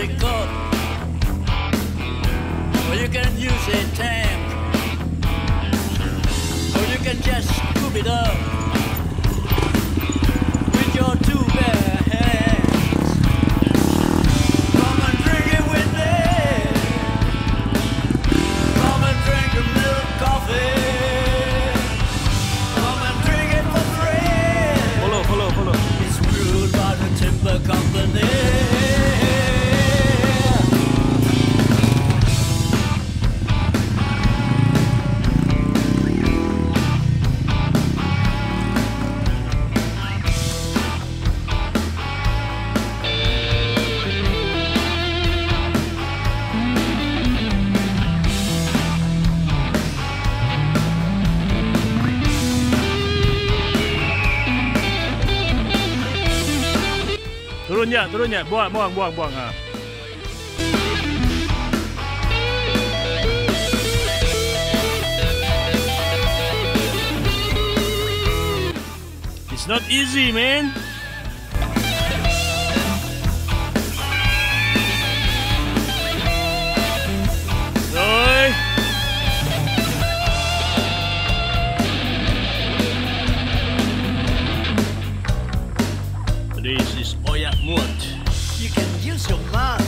plastic cup, or you can use a tank, or you can just scoop it up with your two bare hands. Come and drink it with me. Come and drink the milk coffee. Come and drink it for free. Follow. It's brewed by the timber company. Turun ya, buang ha. It's not easy, man. Rồi. This is Oyak Mut. You can use your mind.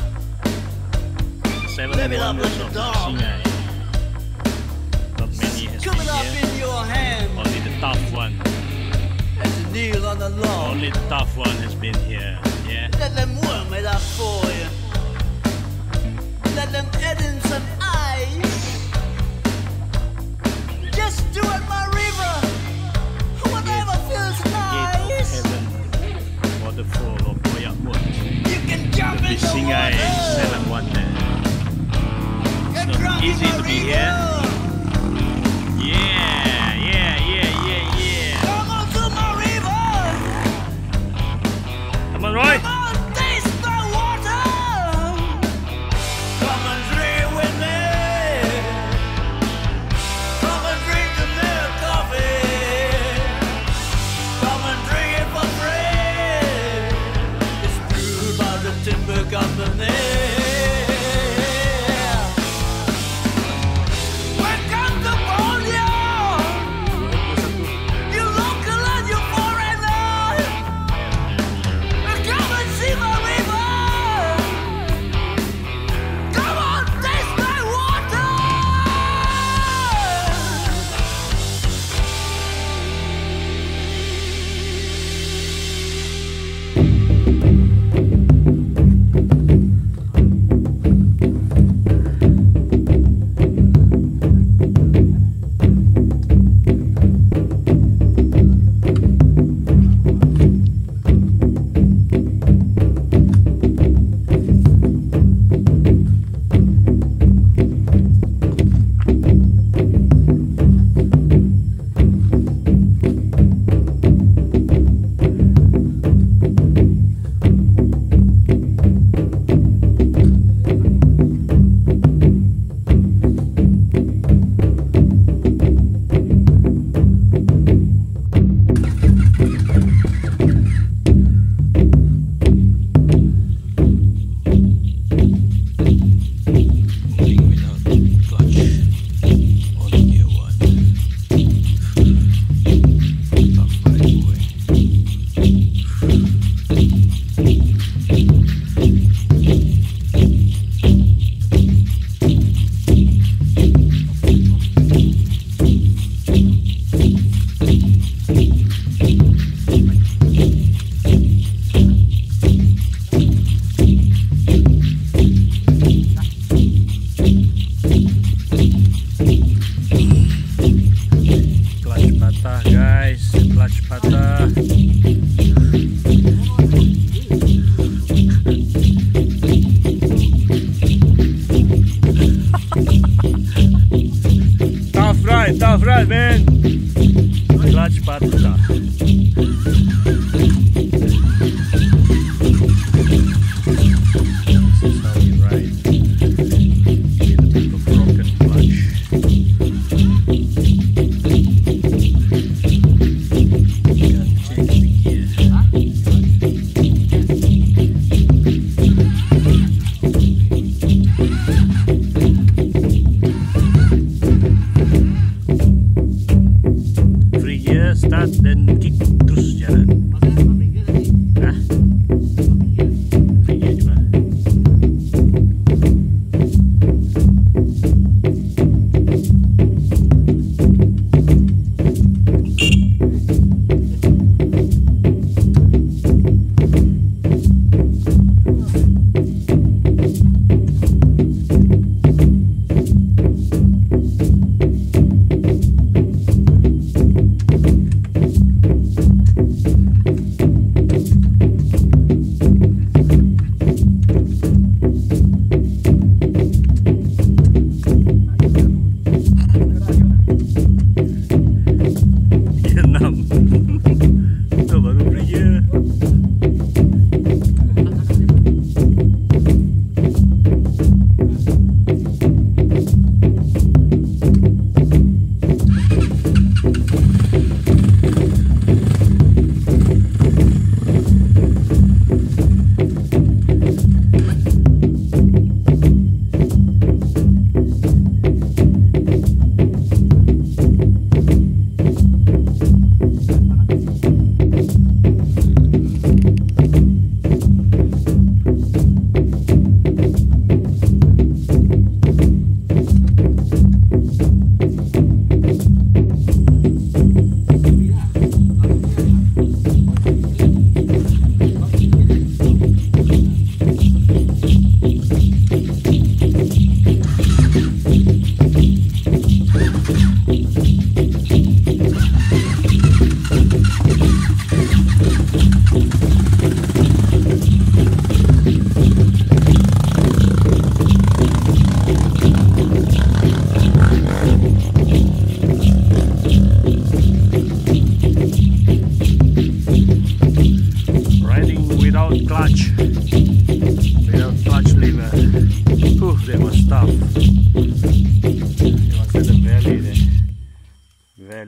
7 Live it up wonders like a of dog. Singai. Not many has Scoop it been up here. in your hand Only the tough one. as you kneel on the lawn. Only the tough one has been here. Yeah. Let them warm it up for you. Let them add in some ice. Just do it, my river. Whatever feels Gate of nice. Heaven. Waterfall of Oyak Mut. You can jump The in the Singai water. 7 wonder. Get not drunk in easy the to be river. here. Yeah. Come on to my river. Come on, Roy. Come on, taste my water. Come and drink with me. Come and drink the milk coffee. Come and drink it for free. It's brewed by the timber company. Welcome to Borneo. You local and you foreigner. Come and see my river. Come on, taste my water.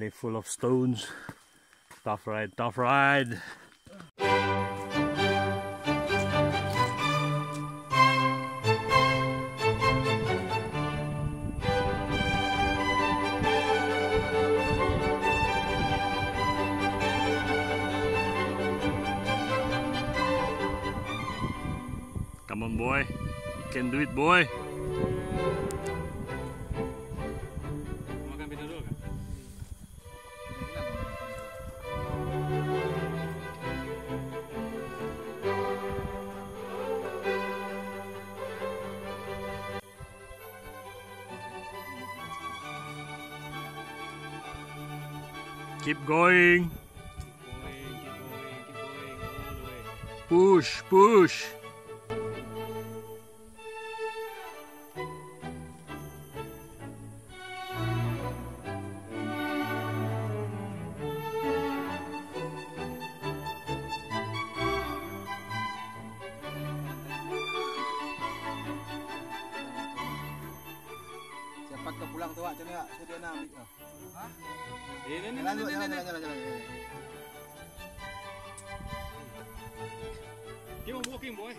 belly full of stones. Tough ride, tough ride. Come on, boy. You can do it, boy. Keep going. Push, push. Cepat kau pulang tu, Wak. Macam ni, Wak. Saya nak ambil kau. Hah? Ini. Jalan. Keep on walking, boy.